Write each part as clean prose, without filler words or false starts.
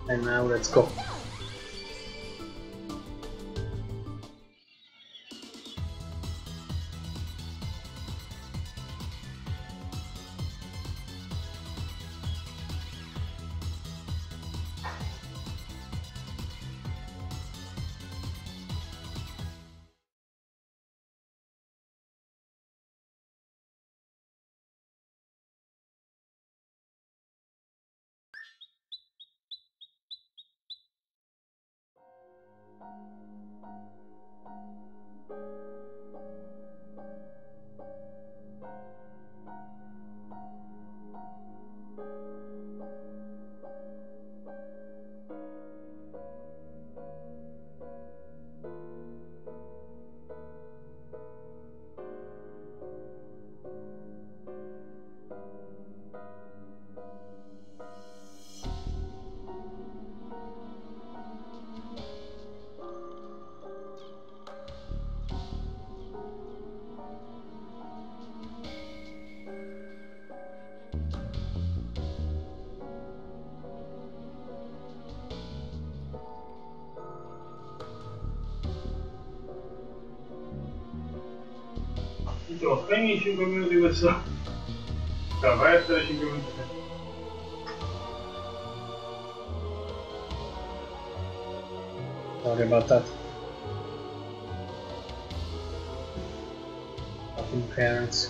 And now let's go. Spegni 5 minuti questo. Vai a essere 5 minuti. Sorry about that. Fucking parents.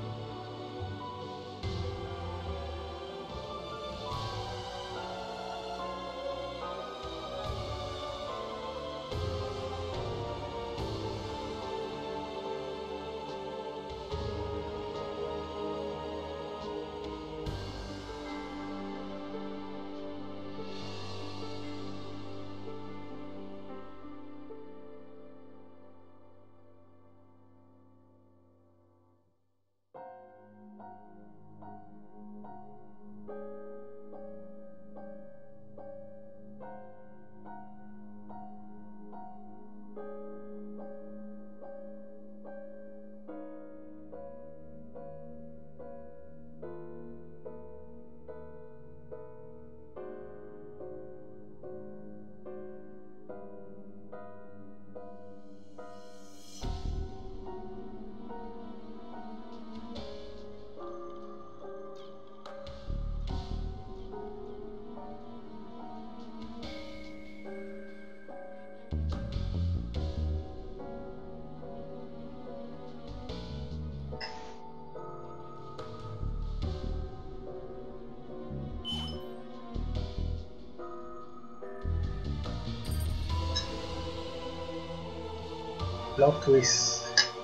Plot twist.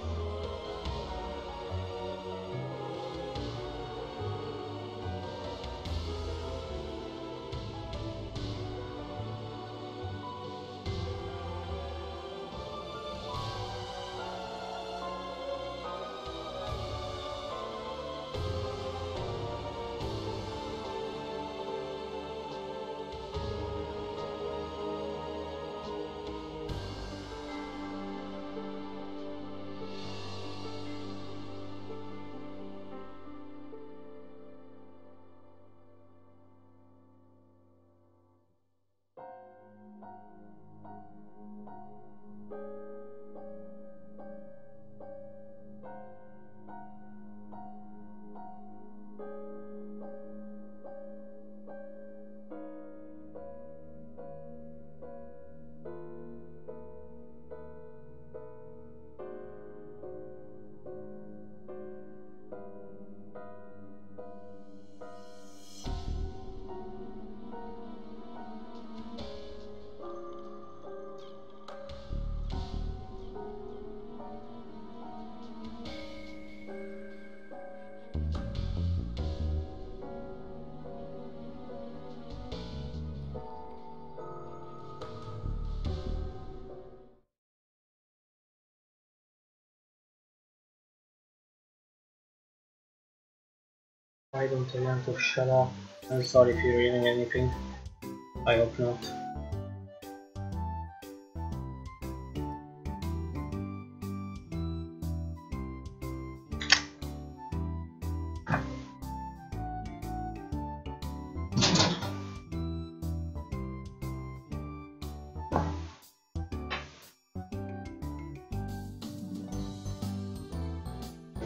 Why don't I want to shut up? I'm sorry if you're reading anything. I hope not.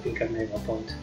think I've made my point.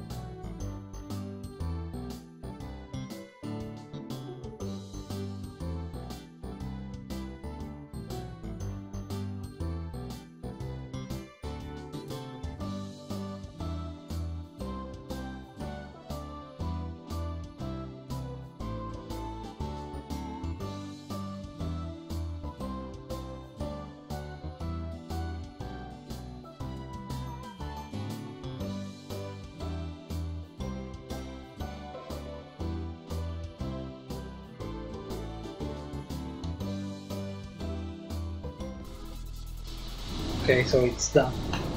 Okay, so it's done.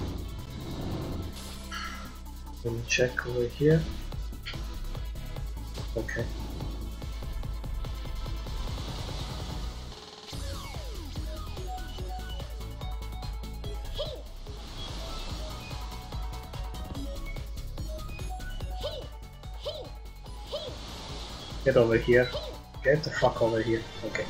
Let me check over here. Okay. Get over here. Get the fuck over here. Okay.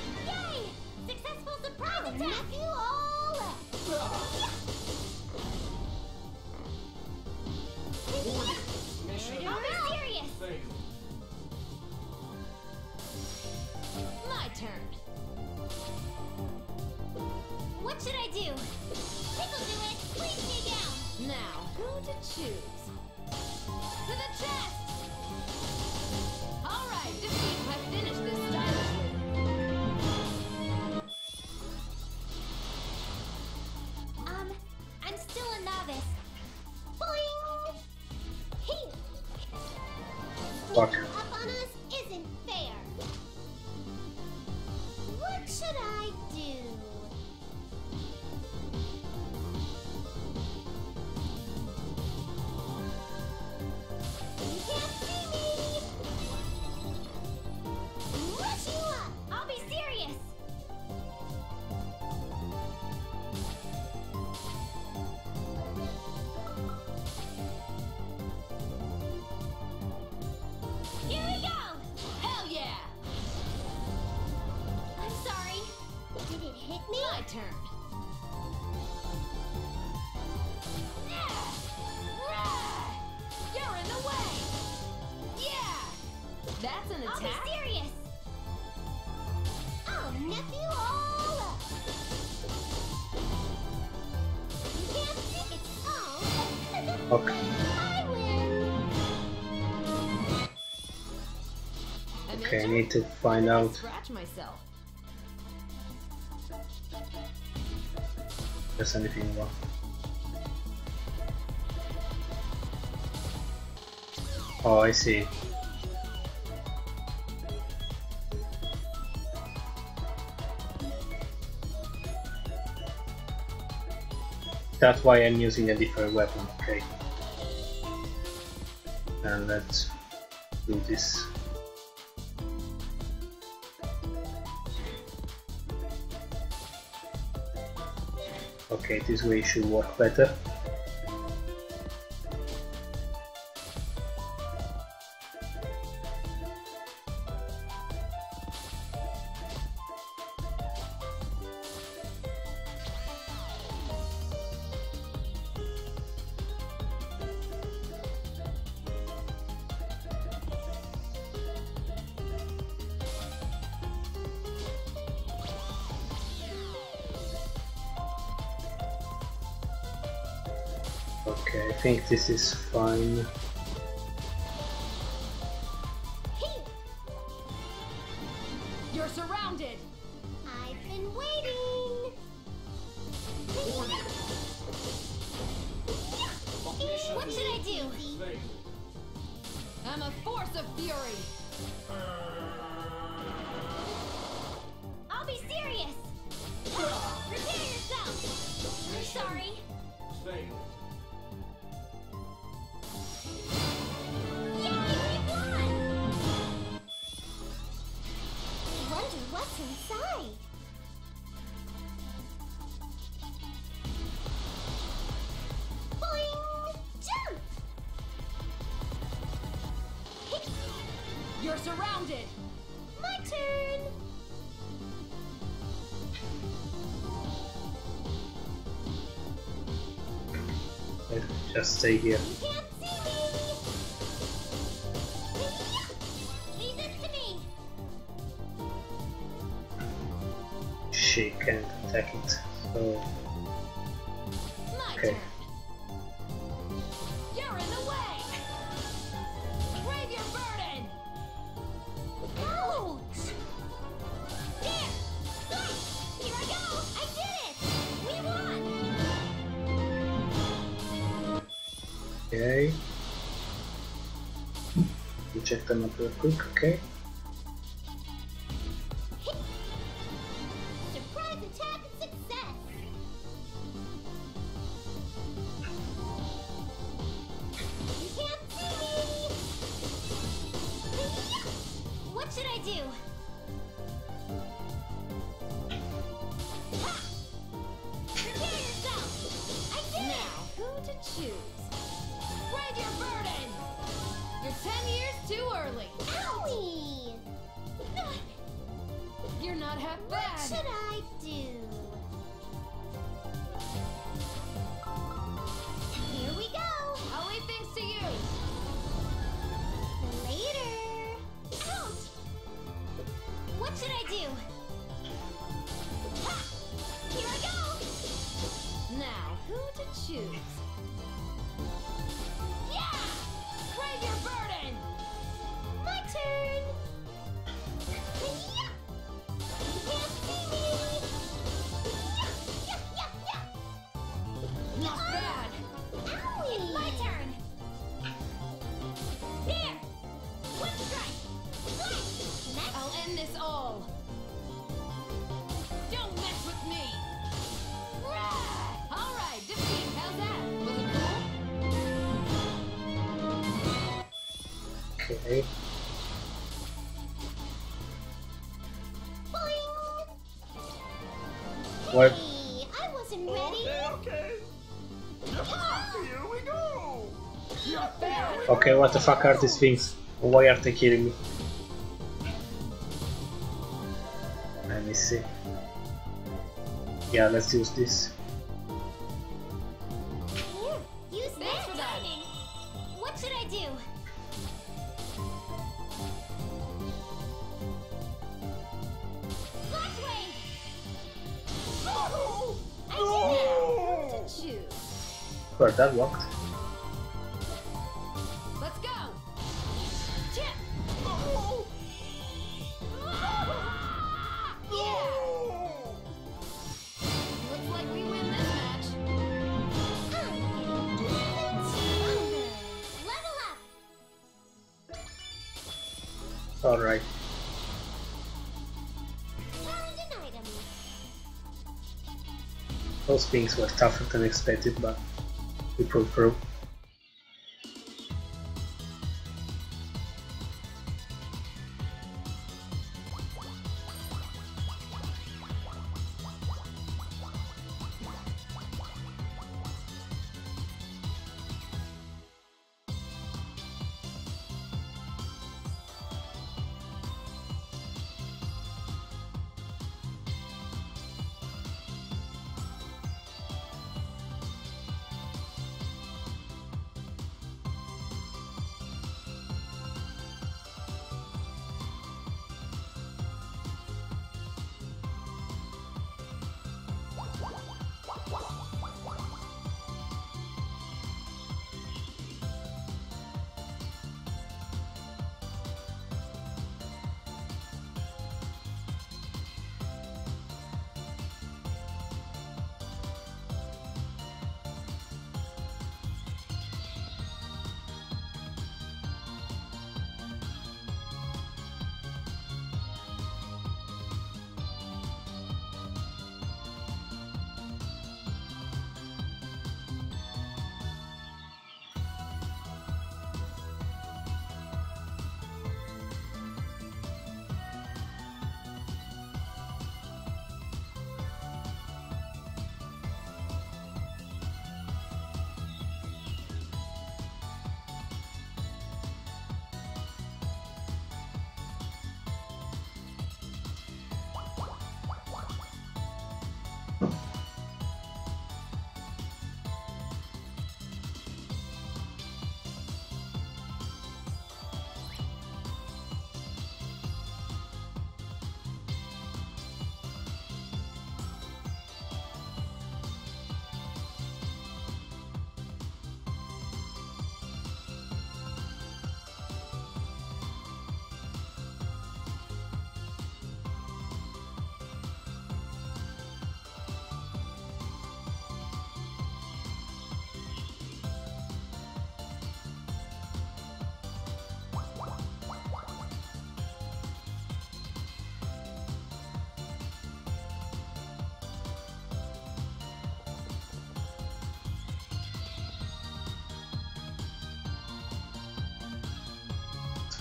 Fuck. Up on us isn't fair. What should I do? You can't see me. Rush you up. I'll be serious. Here we go! Hell yeah! I'm sorry. Did it hit me? My turn. You're in the way! Yeah! That's an attack? I'll be serious! I'll nip you all up! You can't see it's all. Okay. I win! Okay, I need to find out. Scratch myself. If there's anything wrong. Oh, I see. That's why I'm using a different weapon, okay. And let's do this. Okay, this way should work better. Okay, I think this is fine. You're surrounded. I've been waiting. What should I do? I'm a force of fury. I'll be serious. Prepare yourself. I'm sorry. Yay, we won! I wonder what's inside. Boing! Jump! You're surrounded. My turn! Let's just stay here. You can't see me! Leave this to me! She can't attack it, so My okay. turn. You're in the way. Brave your burden. Ouch! There! Look! Here I go! I did it! We won! Okay. You check them up real quick, okay? Surprise attack and success! You can't see me! What should I do? Ha! Prepare yourself! I did Now, who to choose? Brave your burden. You're 10 years too early. it! Owie! You're not half What bad. should I do? Here we go! I'll leave things to you. Later! Ouch! What should I do? Ha! Here I go! Now, who to choose? Yeah! Brave your burden. My turn! Yeah! You can't see me! Yeah, yeah, yeah, Not bad. yeah! Owie! It's my turn! There! One strike! Slice! Next! I'll end this all. Don't mess with me. Rah! All right, defeat. How's that? Was it cool? Okay. Boing! What? Hey, I wasn't ready! Okay. Here we go. Not bad. Okay, what the fuck are these things? Why are they killing me? Let me see. Yeah, let's use this. Here, use Thanks that for that. timing. What should I do? Flash wave! No! I Who to No! choose? Well, that worked. Let's go. Chip! No! Yeah! Looks like we win this match. I'm getting stronger. Level up! Alright. Found an item. Those things were tougher than expected, but we pulled through.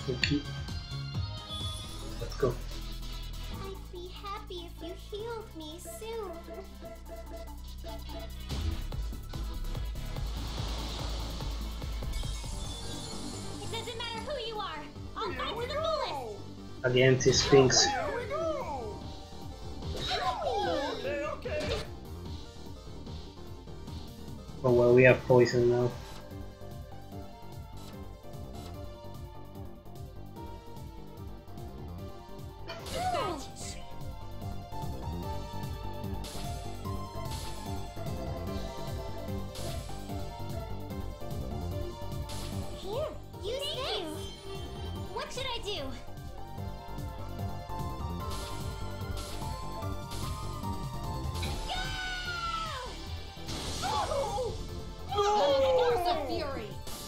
Okay. Let's go. I'd be happy if you healed me soon. It doesn't matter who you are. I'll fight to the fullest. At the anti-sphinx. Here we go! Okay, okay. Oh well, we have poison now. Here, use this. What should I do? Oh! Force No! of Fury!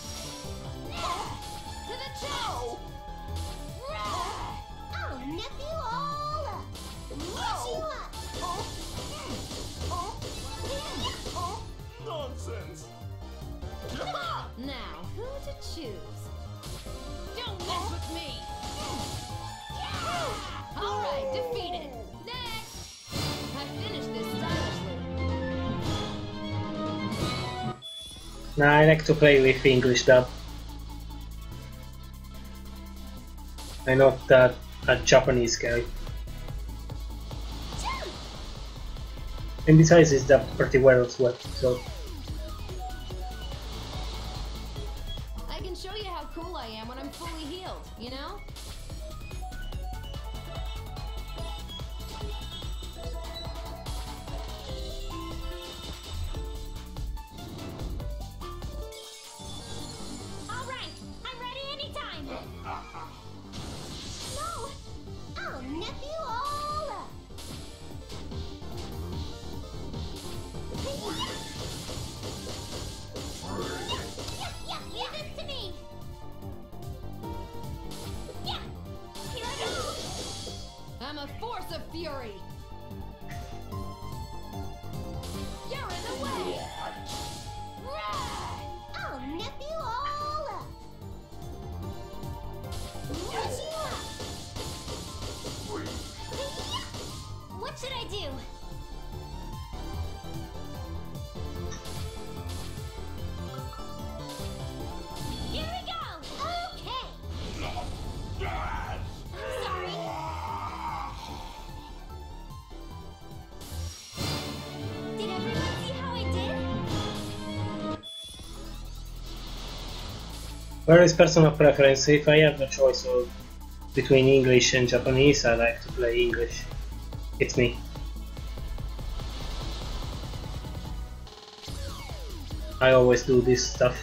To the chest! I'll nip you all up. Wash you up. Nonsense! Now, who to choose? Don't mess with me! Alright, defeated! Next! I finished this stylishly. Nah, I like to play with English dub. I'm not that a Japanese guy. And besides, it's dubbed pretty well as well, so. I can show you how cool I am when I'm fully healed, you know? All right, I'm ready anytime. No, I'll nip you all up. Yeah, leave this to me. Yeah, here I go. I'm a force of fury! You're in the way! I'll nip you all up. Wash you up. What should I do? Here we go. Okay. I'm sorry. Did everyone see how I did? Where is personal preference? If I have a choice of between English and Japanese, I like to play English. It's me. I always do this stuff.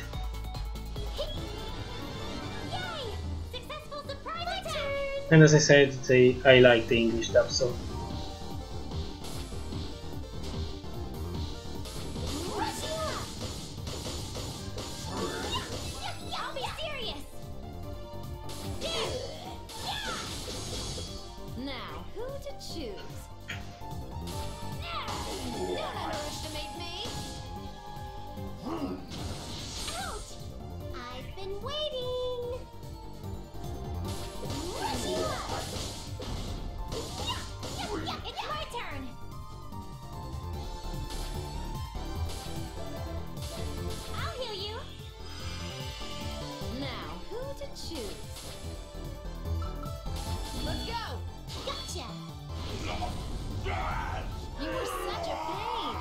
Yay! Successful surprise attack! And as I said, I like the English dub, so. Wash you up. I'll be serious. Now, who to choose? Don't underestimate me! Ouch! I've been waiting. Wash you up. It's my turn. I'll heal you. Now, who to choose? Let's go! Gotcha. You were such a pain!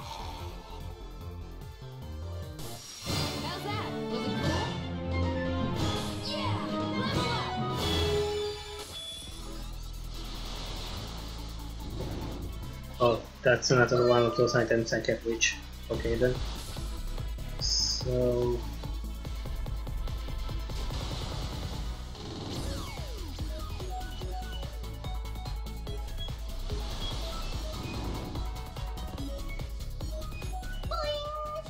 How's that? Was it cool? Yeah! Level up! Oh, that's another one of those items I can reach. Okay then. So. Boing.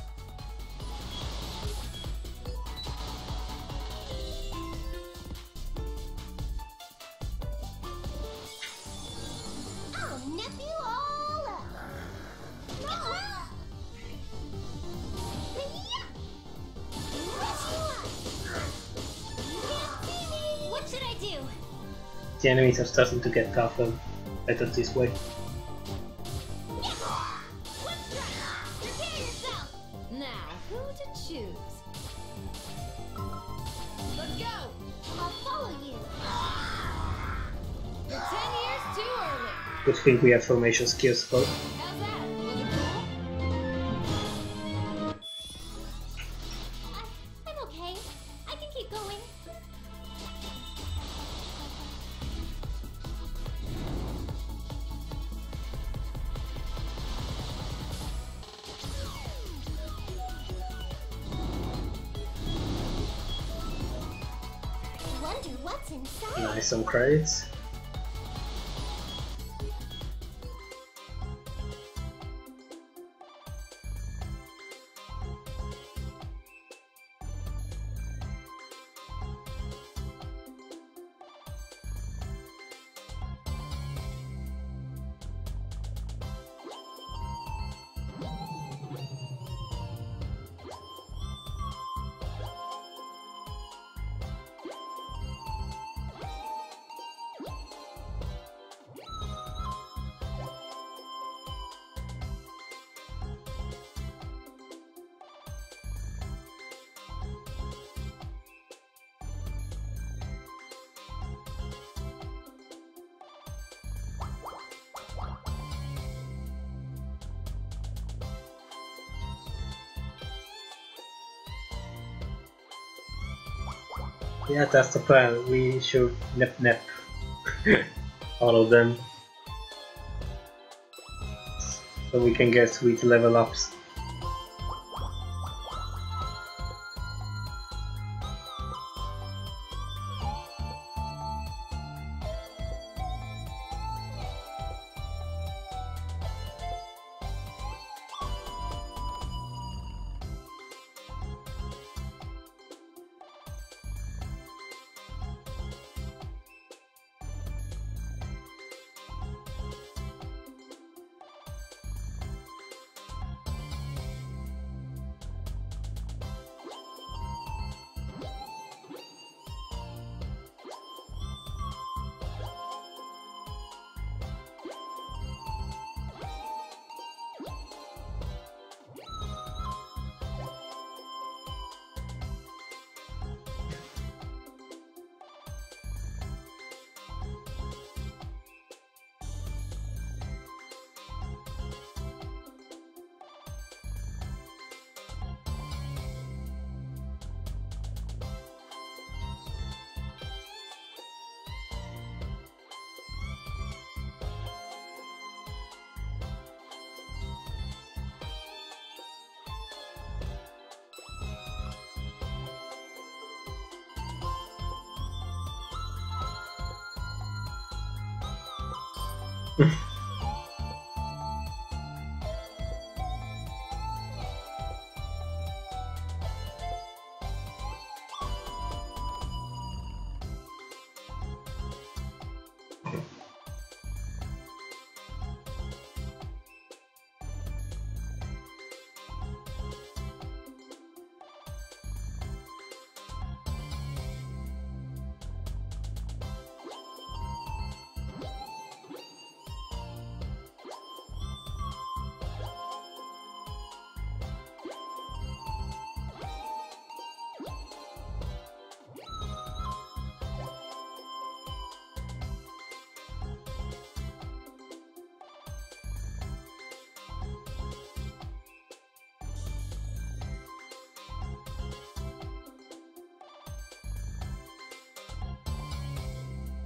I'll nip you all up. the enemies are starting to get tougher. Better this way. Prepare yourself! Now, who to choose? Let's go! I'll follow you. You're 10 years too early. Good thing we have formation skills for. How's that? Was it cool? I'm okay. I can keep going. Wonder what's inside. Nice, some credits. Yeah, that's the plan. We should nip all of them. So we can get sweet level ups.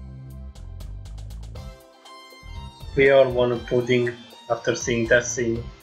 We all want a pudding after seeing that scene.